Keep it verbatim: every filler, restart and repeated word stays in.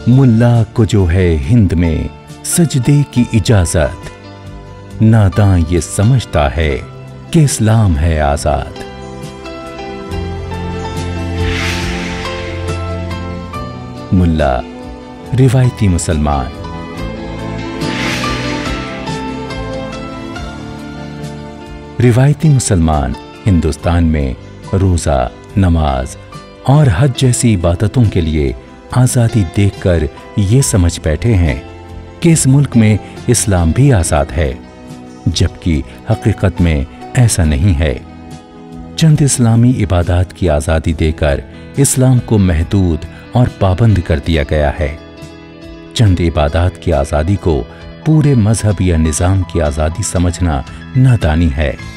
मुल्ला को जो है हिंद में सजदे की इजाजत, नादां ये समझता है कि इस्लाम है आजाद। मुल्ला रिवायती मुसलमान। रिवायती मुसलमान हिंदुस्तान में रोजा, नमाज और हज जैसी इबादतों के लिए आज़ादी देखकर ये समझ बैठे हैं कि इस मुल्क में इस्लाम भी आज़ाद है, जबकि हकीकत में ऐसा नहीं है। चंद इस्लामी इबादत की आज़ादी देकर इस्लाम को महदूद और पाबंद कर दिया गया है। चंद इबादत की आज़ादी को पूरे मजहब या निज़ाम की आज़ादी समझना नादानी है।